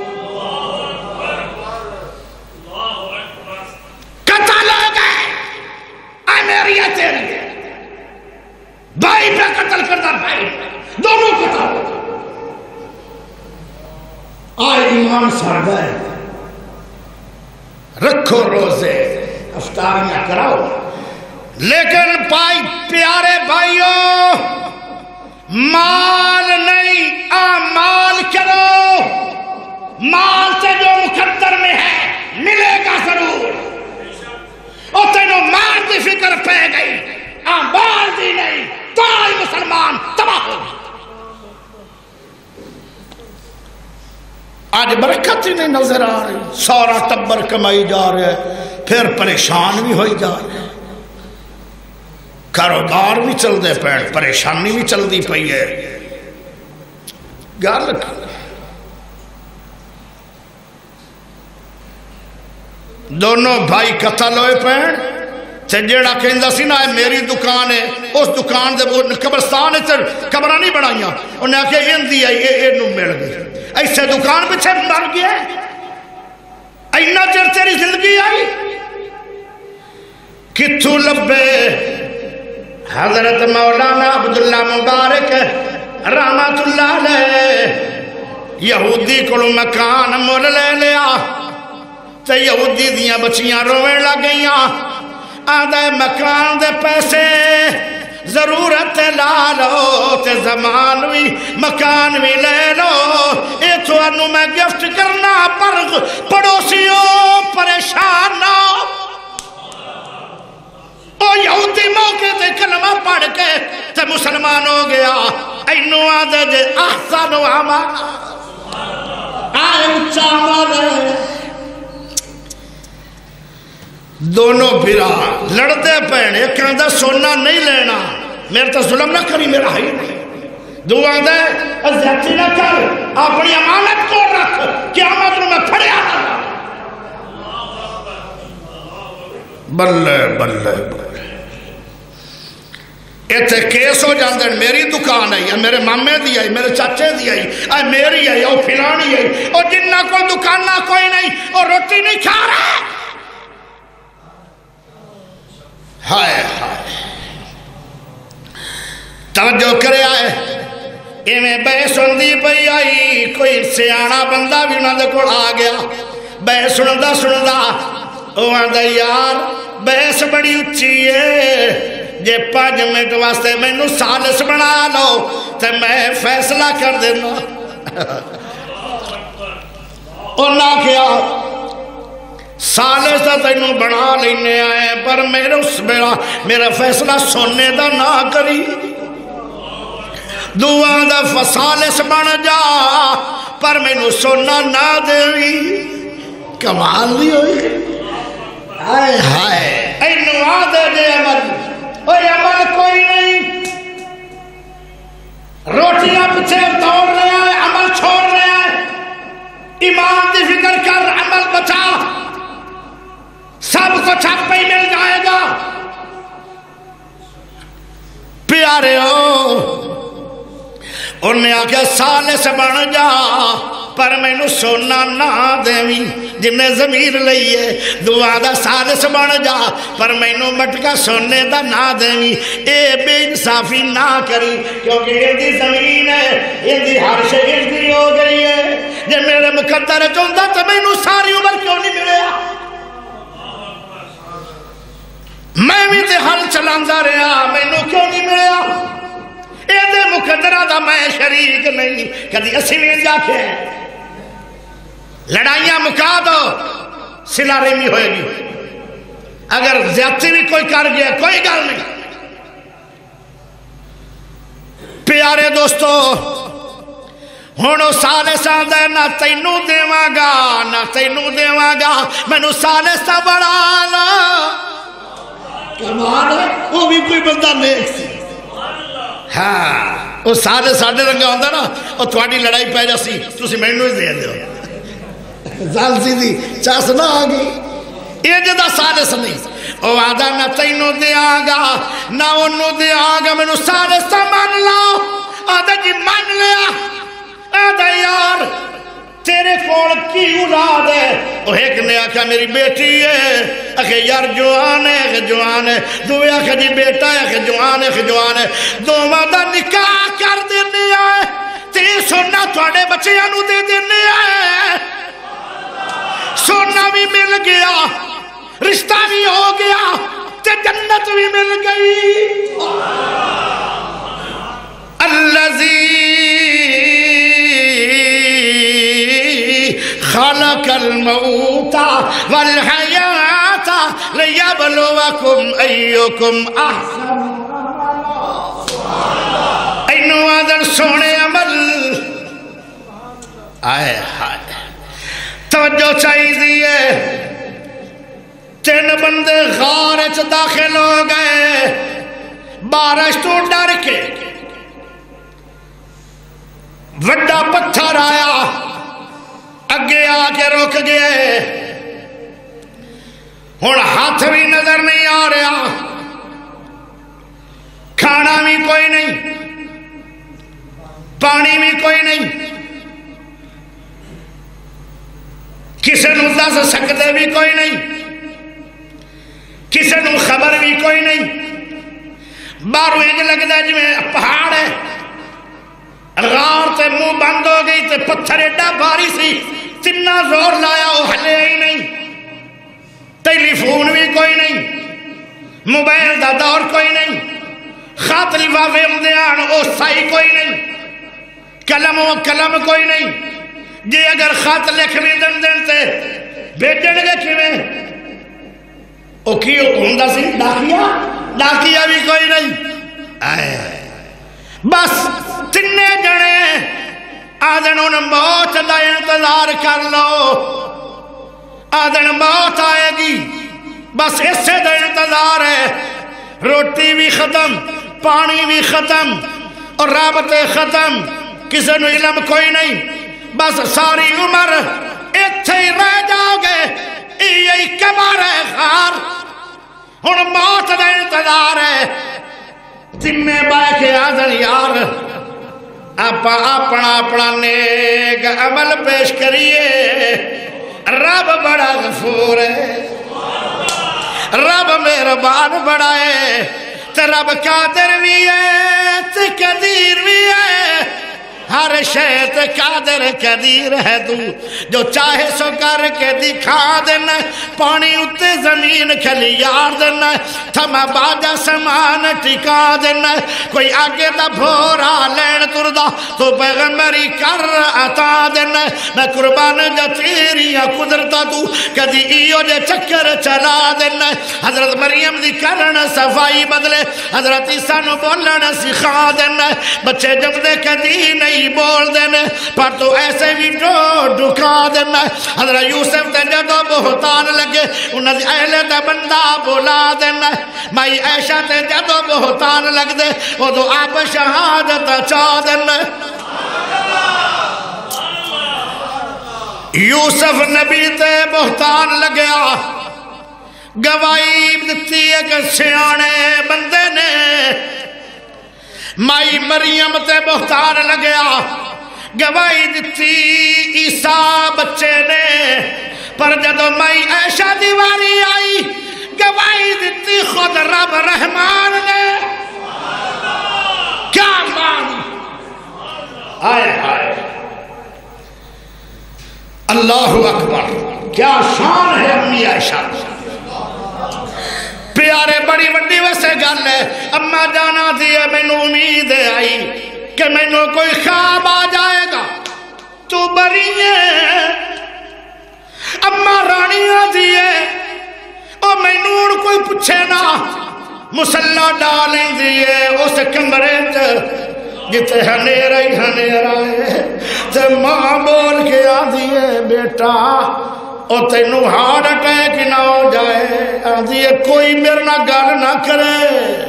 قتل ہو گئے آئے میری ہے تیری ہے بھائی پہ قتل کرتا بھائی دونوں قتل ہو گئے آئے ایمان سڑ گئے رکھو روزے افطاریاں کراؤ لیکن بھائی پیارے بھائیوں مال نہیں اعمال کرو مال سے جو مقدر میں ہے ملے گا ضرور اور تینوں مال کی فکر پہ گئی اعمال دی نہیں تو آئی مسلمان تباہ ہو گئی آج برکت ہی نہیں نظر آ رہی سارا ٹبر کمائی جا رہے ہیں پھر پریشان بھی ہوئی جا رہے ہیں کاروبار بھی چل دے پہ پریشانی بھی چل دی پئی ہے گال دونوں بھائی قتل ہوئے پہ تے جیڑا کہندا سی نا میری دکان ہے اس دکان دے قبرستان ہے قبرہ نہیں بنائیاں انہیں آکے ان دی آئی اے نو مل گئی ایسے دکان پچھے مر گیا اینا چر تیری زندگی آئی کتھو لبے حضرت مولانا عبداللہ مبارک رحمت اللہ علیہ یہودی کو مکان مول لے لیا تے یہودی دیاں بچیاں رویں لگ گئیاں آدھے مکان دے پیسے ضرورت لا لو تے زمان بھی مکان بھی لے لو اے تو انو میں گفٹ کرنا پر پڑوسیوں پریشان نہ او یہودی موقع تے کلمہ پڑھ کے تے مسلمان ہو گیا اینو آدھے جے احسن و عمال آئے اچھا عمال دونوں بھرا لڑتے پہنے ایک کہندہ سونا نہیں لینا میرے تو ظلم نہ کری میرا ہی نہیں دعا دے زیادتی نہ کر اپنی امانت کو رکھ قیامت میں پھڑے آنا بلے بلے بلے ایتھے کیس ہو جاندے میری دکان ہے یا میرے مامے دی ہے میرے چاچے دی ہے اے میری ہے یا پھلانی ہے اور جنہ کوئی دکانہ کوئی نہیں اور روٹی نہیں کھا رہا ہائے ہائے توجہ کرے آئے ایمیں بے سندی پئی آئی کوئی سیانا بندہ بھی انہوں نے کوڑ آ گیا بے سندہ سندہ وہ آدھا یار بیس بڑی اچھی ہے جے پانچ منٹ واسطے میں نو سالس بنا لو تے میں فیصلہ کر دینا انہاں کیا سالے سے تینوں بنا لینے آئے پر میرے اس میرا میرا فیصلہ سننے دا نہ کری دعا دا فسالس بن جا پر میں نو سننا نہ دے کمال نہیں ہوئی آئے ہائے اینو آدھے دے عمل اوہ عمل کوئی نہیں روٹیاں پچھے دوڑ رہے آئے عمل چھوڑ رہے آئے ایمان دی فکر کر عمل بچا سب کو چھپ پہ مل جائے گا پیارے ہو انہیں آکے سالے سے بن جا پر مینوں سونا نہ دیویں جن ضمیر لئیے دعا دا سالس بن جا پر مینوں مٹکا سونے دا نہ دیویں اے بے انصافی نہ کری کیونکہ یہ دی زمین ہے یہ دی ہر شے اس دی ہو گئی ہے جے میرے مقدر چاہتا تو مینوں ساری عمر کیوں نہیں ملیا میں بھی تے حل چلاندہ رہا مینوں کیوں نہیں ملیا اے دے مقدرہ دا میں شریک نہیں کدی اسی میں جا کے لڑائیاں مکا دو صلہ رحمی ہوئے گی اگر زیادتی بھی کوئی کر گیا کوئی گل نہیں پیارے دوستو ہونو سالے ساندے نہ تینوں دیواں گا نہ تینوں دیواں گا مینوں سالے سا بڑھا لا کمال ہے وہ بھی کوئی بندہ نیک سی ہاں وہ سالے ساڑھے رنگا ہوندہ نا اور تھوڑی لڑائی پہ جا سی تو سی مینوں ہی دے دے زال سی دی چاس نہ آگی یہ جدہ سالے سے نہیں او آدھا نہ تینوں دیا گا نہ انہوں دیا گا مینوں سالے سا مان لاؤ آدھا جی مان لیا آدھا یار تیرے کول کی اولاد ہے وہ ایک نے آکھا میری بیٹی ہے اکھے یار جوان ہے اکھے جوان ہے دوے آکھا جی بیٹا ہے اکھے جوان ہے اکھے جوان ہے دو مادہ نکاح کر دینے آئے تے سونا تھوڑے بچے انو دے دینے آئے سونا بھی مل گیا رشتہ بھی ہو گیا تے جنت بھی مل گئی اللذی خلق الموت والحیات لیبلوکم ایوکم احسن اینو آدر سونے عمل آئے ہائے توجہ چاہی دیئے تین بندے غارچ داخل ہو گئے بارش تو ڈر کے وڈا پتھر آیا اگے آ کے روک گئے ہن ہاتھ بھی نظر نہیں آ رہا کھانا بھی کوئی نہیں پانی بھی کوئی نہیں کسے نو دس سکتے بھی کوئی نہیں کسے نو خبر بھی کوئی نہیں باہروں انج لگتا جی میں پہاڑ ہے غار تے منہ بند ہو گئی تے پتھر ایڈا بھاری سی تنہ زور لایا وہ ہلے ہی نہیں ٹیلی فون بھی کوئی نہیں موبائل دا دور کوئی نہیں خط لفافے امدیان او سائی کوئی نہیں قلم و قلم کوئی نہیں جی اگر خط لکھ بھی دن دن تے بھیجن گے کیویں او کیوں ہوندہ سی ڈاکیا ڈاکیا بھی کوئی نہیں آئے بس تنے جنے آدھن ان موت دا انتظار کر لو آدھن موت آئے گی بس اس سے دا انتظار ہے روٹی بھی ختم پانی بھی ختم اور رابطے ختم کسی نے علم کوئی نہیں بس ساری عمر اتھے ہی رہ جاؤ گے یہی کمار ہے خار ان موت دا انتظار ہے تمہیں بائے کے آدھن یار آپ اپنا اپنا نیک عمل پیش کریے رب بڑا غفور ہے رب مہربان بڑا ہے تے رب قادر بھی ہے تے قدیر بھی ہے ہر شیط قادر قدیر ہے تو جو چاہے سو کر کے دکھا دینا پانی اتے زمین کھلیار دینا تھما باجا سمان ٹکا دینا کوئی آگے دا بھورا لین تردہ تو پیغمبری کر عطا دینا میں قربان جا تیریاں قدرتا تو کدی ایو جے چکر چلا دینا حضرت مریم دی کرن صفائی بدلے حضرت عیسیٰ نو بولن سکھا دینا بچے جب دے کدی نہیں بول دینے پر تو ایسے بھی جو ڈھکا دینا حضرت یوسف تے جدو بہتان لگے انہاں دی اہلے دا بندہ بولا دینا مائی عائشہ تے جدو بہتان لگ دے وہ تو آپ شہادت چاہ دینا یوسف نبی تے بہتان لگیا گواہی دتی ایک سیانے بندے نے مائی مریم تے بہتان لگیا گواہی دتی عیسیٰ بچے نے، پر جدو میں عائشہ دیواری آئی گواہی دتی خود رب رحمان نے۔ کیا مان، آئے آئے اللہ اکبر، کیا شان ہے امی عائشہ۔ پیارے بڑی وڈی ویسے گل ہے، اما جانا دیئے میں نو امید آئی کہ میں نو کوئی خواب آ جائے گا تو بری ہے۔ اما رانیاں دیئے او میں نو کوئی پچھے نا مسلح ڈالیں دیئے اس کمرے تے جتے ہنیرہ ہی ہنیرہ ہے، تے ماں بول کے آ دیئے بیٹا او تینو ہارڈ اٹیک نہ ہو جائے، آ دیئے کوئی میرے نہ گل نہ کرے۔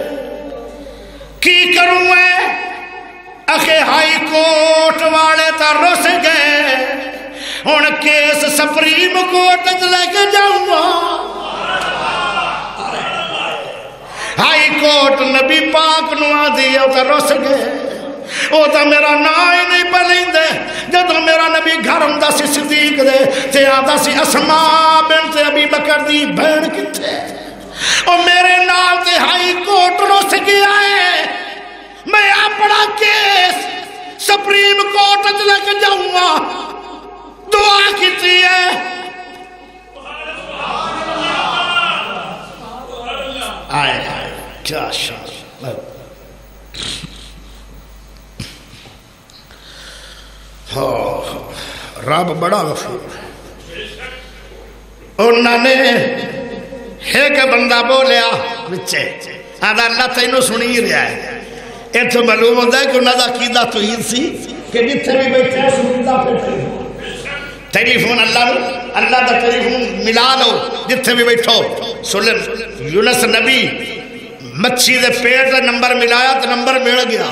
کی کروں میں اکھے ہائی کورٹ والے تا رس گئے، ہن کیس سپریم کورٹ لے کے جاؤں گا۔ ہائی کورٹ نبی پاک نو آ دیئے تا رس گئے، او تا میرا نائی نہیں پلیں دے، جدو میرا نبی گھر ہمدہ سی صدیق دے تے آدھا سی اسماء بنت ابی بکر دی بہن کتے، او میرے نال تے ہائی کورٹ رس گیا ہے، میں اپنا کیس سپریم کورٹ لے کے جاؤں گا۔ دعا کیتی ہے، آئے آئے کیا شان، رب بڑا غفور۔ انہوں نے ایک بندہ بولیا بچے آدھا اللہ تینوں سنی رہا ہے، یہ تو معلوم ہوتا ہے کہ انہوں نے عقیدہ توحید سی کہ جتنے بھی بیٹھے ہیں سنیدہ پہ ٹیلی فون اللہ اللہ دا ٹیلی فون ملا لو، جتنے بھی بیٹھو سلم یونس نبی مچھی دے پیٹ دا نمبر ملایا تو نمبر مل گیا۔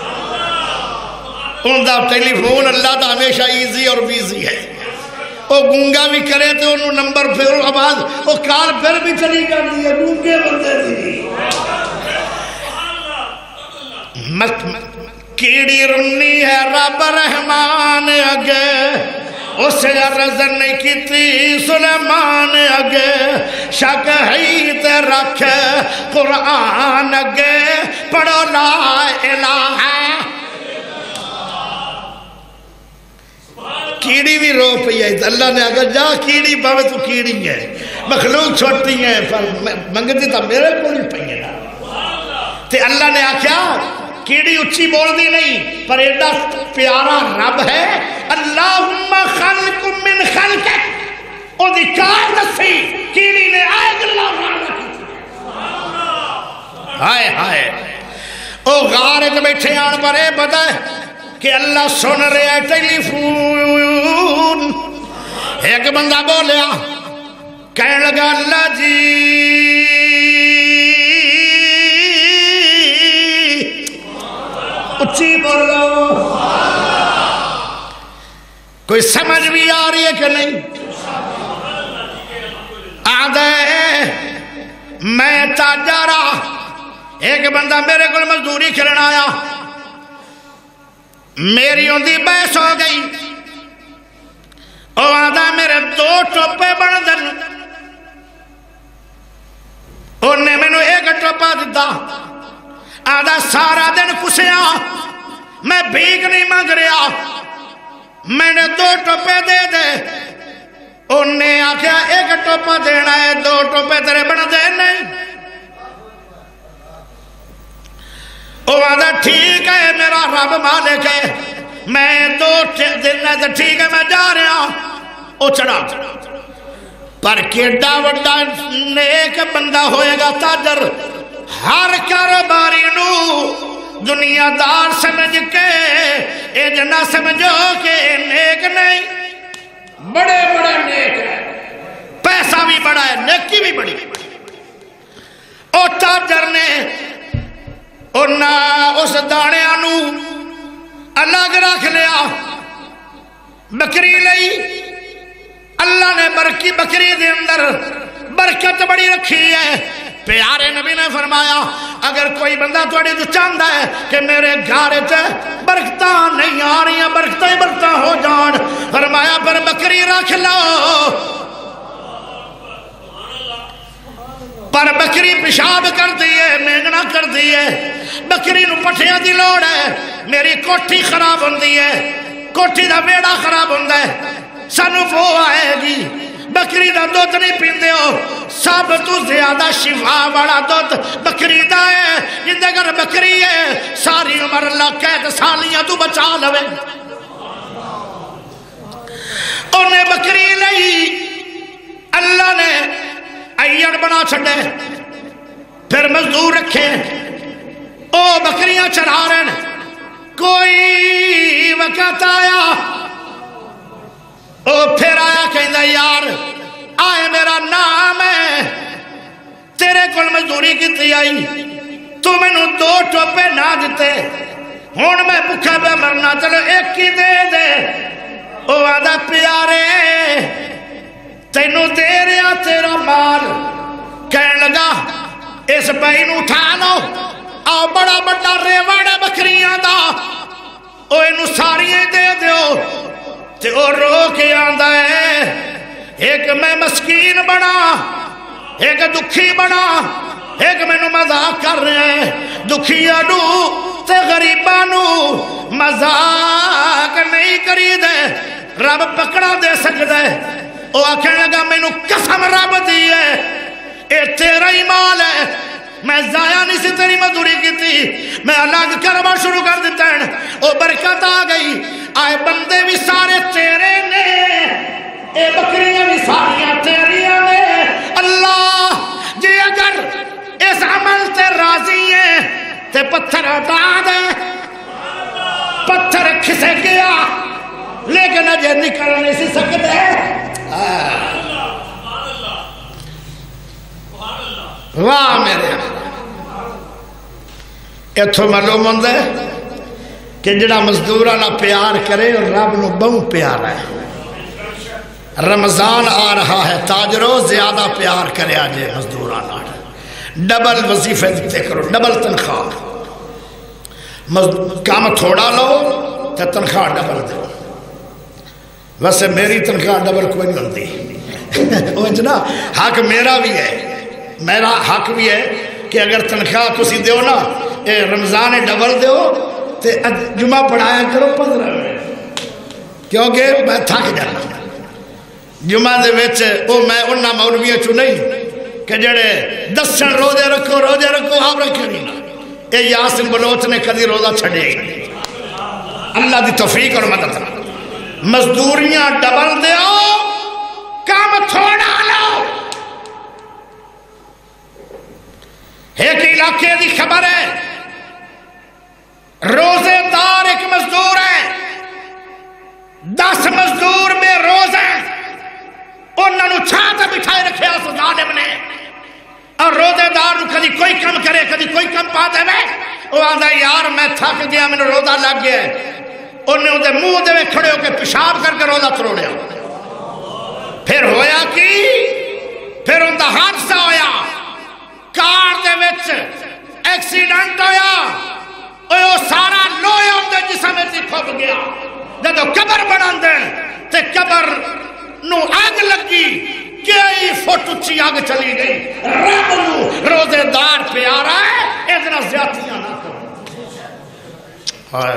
ان دا ٹیلی فون اللہ دا ہمیشہ ایزی اور بیزی ہے، وہ گونگا بھی کرے تو انہوں نمبر پھر آواز وہ کار پھر بھی چلی کر دیئے گونگے بندے دی۔ کیڑی رنی ہے رب رحمان اگے، اس عرض نہیں کیتی سلیمان اگے، شک ہی تے رکھ قرآن اگے، پڑھو لا الہ۔ کیڑی بھی رو پئی ہے، اللہ نے اگر جا کیڑی پاوے تو کیڑی ہے، مخلوق چھوٹی ہے پر منگتی تا میرے کو نہیں پئی ہے نا۔ تے اللہ نے آکھیا کیڑی اچھی بول دی نہیں پر ایڈا پیارا رب ہے، اللہم خلق من خلقک، او دی کار دسی کیڑی نے آئے اللہ رہا ہائے ہائے۔ او غارت بیٹھے آن پر اے پتہ ہے کہ اللہ سن رہے ہے ٹیلی فون۔ ایک بندہ بولیا کہنے لگا اللہ جی اچھی بولو، کوئی سمجھ بھی آ رہی ہے کہ نہیں؟ آدھے میں تاجارہ، ایک بندہ میرے کو مزدوری کرنا آیا، میری ہوندی بحث ہو گئی، او آدھا میرے دو ٹوپے بن دن، انہیں میں نے ایک ٹوپا دیتا، آدھا سارا دن کسیا میں بھیگ نہیں مانگ رہا، میں نے دو ٹوپے دے دے، انہیں آکھیا ایک ٹوپا دینا ہے، دو ٹوپے تیرے بن دے نہیں۔ او آدھا ٹھیک ہے میرا رب مالک ہے، میں دو دن ہے تو ٹھیک ہے میں جا رہا۔ او چڑھا پر کیڈا وڈا نیک بندہ ہوئے گا تاجر، ہر کاروباری نو دنیا دار سمجھ کے اے جنہ سمجھو کہ نیک نہیں، بڑے بڑے نیک ہے، پیسہ بھی بڑا ہے، نیکی بھی بڑی۔ او تاجر نے انہاں اس دانے آنو الگ رکھ لیا، بکری لئی، اللہ نے برکی بکری دے اندر برکت بڑی رکھی ہے۔ پیارے نبی نے فرمایا اگر کوئی بندہ تھوڑی تو چاہتا ہے کہ میرے گھر برکتاں نہیں آ رہی ہیں برکتیں برکتاں ہو جان فرمایا پر بکری رکھ لو پر بکری پیشاب کر دیئے مینگنا کر دیئے بکری نو پٹھیاں دی لوڑ ہے میری کوٹھی خراب ہوندی ہے کوٹھی دا بیڑا خراب ہوندہ ہے سانو وہ آئے گی بکری دا دودھ نہیں پیندے ہو سب تو زیادہ شفا والا دودھ بکری دا ہے جندے اگر بکری ہے ساری عمر اللہ قید سالیاں تو بچا لوے انہیں بکری لئی اللہ نے ایڑ بنا چھڑے پھر مزدور رکھے او بکریاں چرا رہے ہیں کوئی وقت آیا او پھر آیا کہندہ یار آئے میرا نام ہے تیرے کل مزدوری کی آئی تو میں نے دو ٹوپے نہ دیتے ہون میں بکھا پہ مرنا چلو ایک کی دے دے او آدھا پیارے تینو دے رہا تیرا مال کہنے لگا اس بھائی نو اٹھا لو آؤ بڑا بڑا ریوڑا بکریاں دا او انو ساریاں دے دیو تے او رو کے آندہ ہے ایک میں مسکین بنا ایک دکھی بنا ایک میں نو مذاق کر رہے ہیں دکھیا نو تے غریبانو مذاق نہیں کری دے رب پکڑا دے سکتا ہے وہ آکھنے لگا میں نو قسم رب دی ہے اے تیرا ہی مال ہے میں ضائع نہیں سی تیری مزدوری کی تھی میں الگ کرما شروع کر دیتا ہے وہ برکت آ گئی آئے بندے بھی سارے تیرے نے اے بکریاں بھی ساریاں تیریاں نے اللہ جی اگر اس عمل تے راضی ہیں تے پتھر ہٹا دے پتھر کھسے گیا لیکن اجے نکل نہیں سی سکتے واہ میرے اتھو معلوم ہوندہ ہے کہ جڑا مزدورانہ پیار کرے اور رب نو بہوں پیار ہے رمضان آ رہا ہے تاجروں زیادہ پیار کرے آجے مزدورانہ ڈبل وظیفے دیتے کرو ڈبل تنخواہ کام تھوڑا لو تو تنخواہ ڈبل دو ویسے میری تنخواہ ڈبل کوئی نہیں ہوتی وہ جنا حق میرا بھی ہے میرا حق بھی ہے کہ اگر تنخواہ تسی دیو نا اے رمضان ڈبل دیو تے جمعہ پڑھایا کرو پندرہ منٹ کیونکہ میں تھک جانا جمعہ دے ویچے او میں انہا مولویاں چو نہیں کہ جڑے دسن روزے رکھو روزے رکھو آپ رکھے نہیں نا اے یاسن بلوچ نے کدی روزہ چھڑے اللہ دی توفیق اور مدد مزدوریاں ڈبل دیو کام تھوڑا لو ایک علاقے دی خبر ہے روزے دار ایک مزدور ہے دس مزدور میں روز ہیں انہوں نے چھاتا بٹھائے رکھے اس ظالم نے اور روزے دار کدی کوئی کم کرے کدی کوئی کم پا دے میں وہ آدھا یار میں تھک گیا میں نے روزہ لگ گیا انہیں اندھے منہ دے کھڑے ہو کے پیشاب کر کے روزہ تروڑیا پھر ہویا کی پھر اندھا حادثہ ہویا کار دے وچ ایکسیڈنٹ ہویا وہ سارا لویا اندھے جسم میں سی کھوپ گیا جدو قبر بنان دے تے قبر نو آگ لگی کئی فٹ اچھی آگ چلی گئی رب نو روزے دار پیارا ہے اتنا زیادتیاں نہ کرو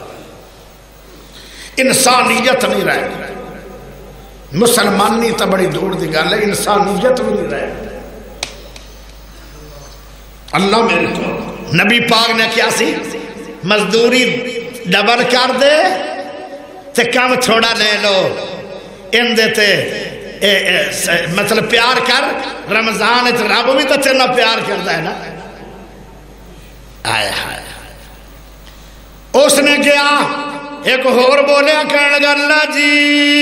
انسانیت نہیں رہے مسلمانی تا بڑی دور دی گل ہے انسانیت بھی نہیں رہے اللہ میرے کو نبی پاک نے کیا سی مزدوری ڈبل کر دے تے کام تھوڑا لے لو ان دیتے اے اے مطلب پیار کر رمضان تے رب بھی تو چلنا پیار کرتا ہے نا آئے آئے اس نے کیا ایک اور بولیا کہنے لگا اللہ جی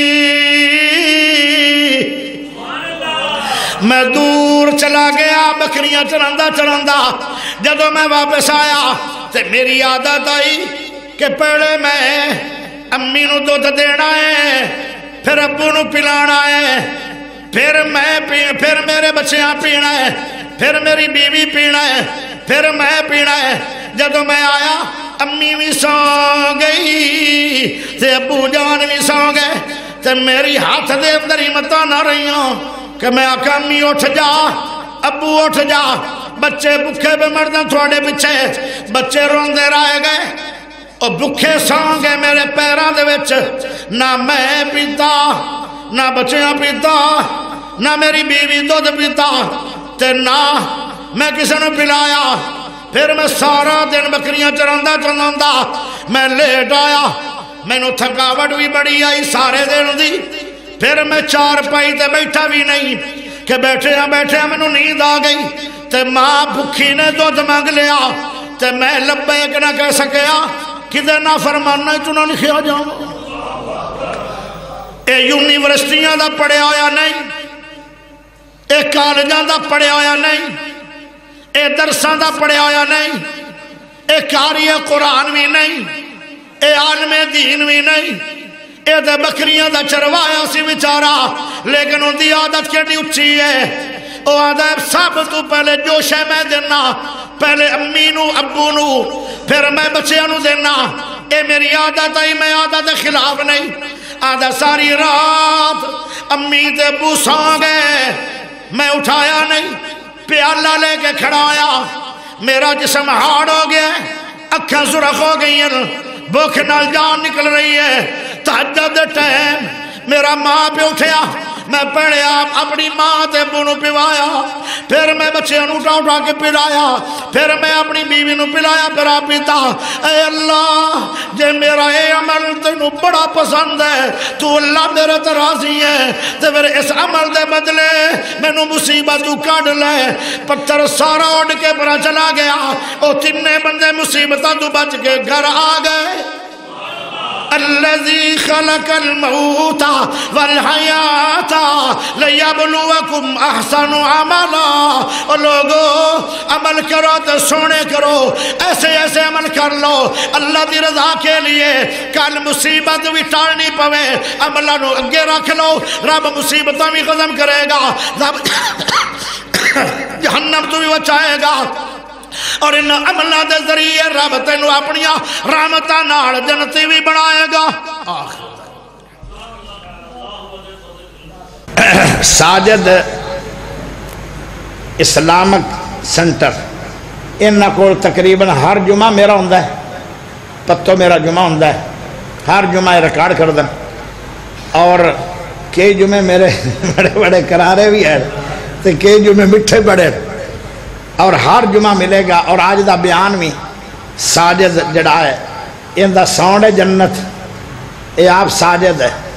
میں دور چلا گیا بکریاں چراندہ چراندہ جدو میں واپس آیا تے میری عادت آئی کہ پہلے میں امی نو دودھ دینا ہے پھر ابو نو پلانا ہے پھر میں پھر میرے بچیاں پینا ہے پھر میری بیوی پینا ہے پھر میں پینا ہے۔ جدو میں آیا امی بھی سو گئی تے ابو جان بھی سو گئے تے میری ہاتھ دے اندر ہمتاں نہ رہی ہوں کہ میں آکھا امی اٹھ جا، ابو اٹھ جا، بچے بکھے پہ مردہ تھوڑے پیچھے، بچے روندے رہ گئے اور بکھے سو گئے میرے پیران دے وچ۔ نہ میں پیتا نہ بچیاں پیتا نہ میری بیوی دودھ پیتا تے نہ میں کسی نے پلایا۔ پھر میں سارا دن بکریاں چراندہ چراندہ میں لیٹ آیا، میں نو تھکاوٹ بھی بڑی آئی سارے دن دی۔ پھر میں چار پائی تے بیٹھا بھی نہیں کہ بیٹھے ہاں بیٹھے ہاں میں نو نیند آ گئی تے ماں بھکھی نے دودھ مانگ لیا تے میں لبیک نہ کہہ سکیا کدے نہ فرمانا ہی تو نہ لکھیا جاؤں۔ اے یونیورسٹیاں دا پڑھے ہویا نہیں، اے کالجاں دا پڑھے ہویا نہیں، اے درساں دا پڑھے ہویا نہیں، اے قاری قرآن بھی نہیں، اے عالم دین بھی نہیں، اے دے بکریاں دا چروایا سی بیچارہ، لیکن ان دی عادت کیڑی اچھی ہے۔ او عادت سب تو پہلے جوشے میں دینا، پہلے امی نو ابو نو پھر میں بچیاں نو دینا۔ اے میری عادت آئی، میں عادت خلاف نہیں۔ عادت ساری رات امی تے ابو سو گئے، میں اٹھایا نہیں، پیالہ لے کے کھڑایا، میرا جسم ہارڈ ہو گیا، اکھاں سرخ ہو گئی ہیں، بھوک نال جان نکل رہی ہے۔ تہجد دے ٹائم میرا ماں پہ اٹھیا، میں پڑھیا اپنی ماں تے ابو نو پوایا، پھر میں بچے نو اٹھا اٹھا کے پلایا، پھر میں اپنی بیوی نو پلایا، پھر آپ پیتا۔ اے اللہ جے میرا اے عمل تینو بڑا پسند ہے، تو اللہ میرے تراضی ہے، تے پھر اس عمل دے بدلے میں نو مصیبت تو کاٹ لے۔ پتھر سارا اڑ کے پرا چلا گیا، او تینے بندے مصیبتاں تو بچ کے گھر آ گئے۔ الذي خلق الموت والحیات لیبلوکم احسن عملا۔ اور لوگو عمل کرو تو سونے کرو، ایسے ایسے عمل کر لو اللہ دی رضا کے لیے، کل مصیبت بھی ٹالنی پوے، عملہ نو اگے رکھ لو، رب مصیبتوں بھی ختم کرے گا، رب جہنم تو بھی بچائے گا، اور ان عملہ دے ذریعے رب تینو اپنی رحمتہ نال جنتی بھی بنائے گا۔ ساجد اسلامک سنٹر انہاں کول تقریباً ہر جمعہ میرا ہوندہ ہے، پتو میرا جمعہ ہوندہ ہے، ہر جمعہ ریکارڈ کر دیں، اور کئی جمعے میرے بڑے بڑے کرارے بھی ہیں تو کئی جمعے مٹھے بڑے، اور ہر جمعہ ملے گا۔ اور آج دا بیان بھی ساجد جڑا ہے ان دا ساؤنڈ ہے جنت، اے آپ ساجد ہے۔